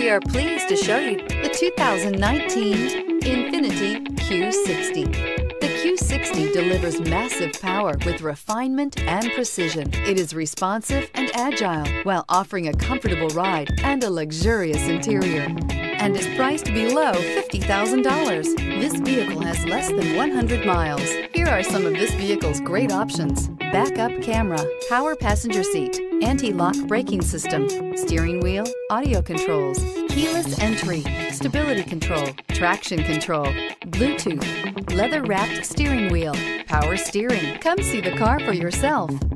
We are pleased to show you the 2019 INFINITI Q60. The Q60 delivers massive power with refinement and precision. It is responsive and agile while offering a comfortable ride and a luxurious interior, and is priced below $50,000. This vehicle has less than 100 miles. Here are some of this vehicle's great options: backup camera, power passenger seat, anti-lock braking system, steering wheel audio controls, keyless entry, stability control, traction control, Bluetooth, leather-wrapped steering wheel, power steering. Come see the car for yourself.